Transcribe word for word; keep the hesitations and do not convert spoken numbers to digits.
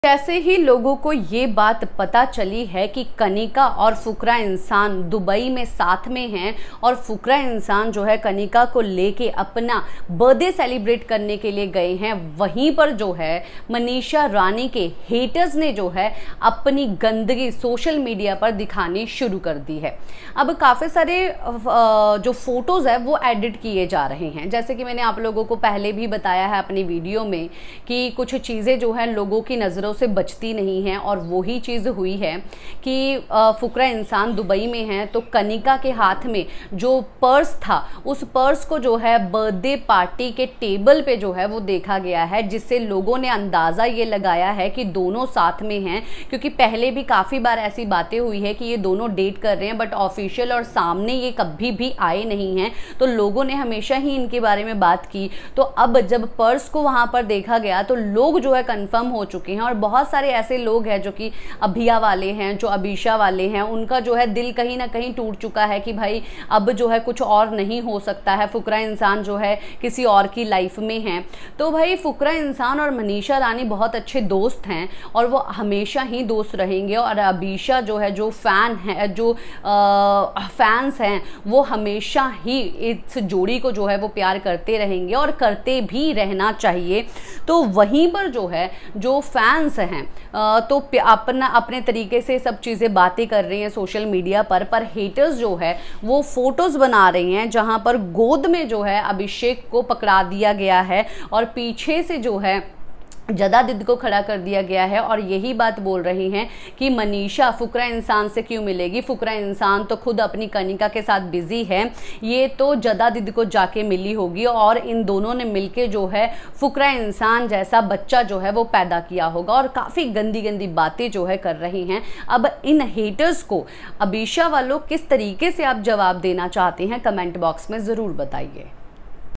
जैसे ही लोगों को ये बात पता चली है कि कनिका और फुकरा इंसान दुबई में साथ में हैं और फुकरा इंसान जो है कनिका को लेके अपना बर्थडे सेलिब्रेट करने के लिए गए हैं, वहीं पर जो है मनीषा रानी के हेटर्स ने जो है अपनी गंदगी सोशल मीडिया पर दिखानी शुरू कर दी है। अब काफ़ी सारे जो फोटोज़ है वो एडिट किए जा रहे हैं, जैसे कि मैंने आप लोगों को पहले भी बताया है अपनी वीडियो में कि कुछ चीज़ें जो है लोगों की नज़रों से बचती नहीं है और वही चीज़ हुई है कि फुकरा इंसान दुबई में है तो कनिका के हाथ में जो पर्स था उस पर्स को जो है बर्थडे पार्टी के टेबल पे जो है वो देखा गया है, जिससे लोगों ने अंदाज़ा ये लगाया है कि दोनों साथ में हैं, क्योंकि पहले भी काफ़ी बार ऐसी बातें हुई है कि ये दोनों डेट कर रहे हैं बट ऑफिशियल और सामने ये कभी भी आए नहीं हैं, तो लोगों ने हमेशा ही इनके बारे में बात की। तो अब जब पर्स को वहाँ पर देखा गया तो लोग जो है कन्फर्म हो चुके हैं और बहुत सारे ऐसे लोग हैं जो कि अभिया वाले हैं, जो अबीशा वाले हैं, उनका जो है दिल कहीं ना कहीं टूट चुका है कि भाई अब जो है कुछ और नहीं हो सकता है, फुकरा इंसान जो है किसी और की लाइफ में है। तो भाई फुकरा इंसान और मनीषा रानी बहुत अच्छे दोस्त हैं और वो हमेशा ही दोस्त रहेंगे और अबीशा जो है जो फैन है जो आ, फैंस हैं वो हमेशा ही इस जोड़ी को जो है वो प्यार करते रहेंगे और करते भी रहना चाहिए। तो वहीं पर जो है जो फैंस हैं तो अपना अपने तरीके से सब चीज़ें बातें कर रही हैं सोशल मीडिया पर पर हेटर्स जो है वो फोटोज़ बना रही हैं जहां पर गोद में जो है अभिषेक को पकड़ा दिया गया है और पीछे से जो है जदा दीदी को खड़ा कर दिया गया है और यही बात बोल रही हैं कि मनीषा फुकरा इंसान से क्यों मिलेगी, फुकरा इंसान तो खुद अपनी कनिका के साथ बिजी है, ये तो जदा दीदी को जाके मिली होगी और इन दोनों ने मिलके जो है फुकरा इंसान जैसा बच्चा जो है वो पैदा किया होगा और काफ़ी गंदी गंदी बातें जो है कर रही हैं। अब इन हेटर्स को अबीशा वालों किस तरीके से आप जवाब देना चाहते हैं कमेंट बॉक्स में ज़रूर बताइए।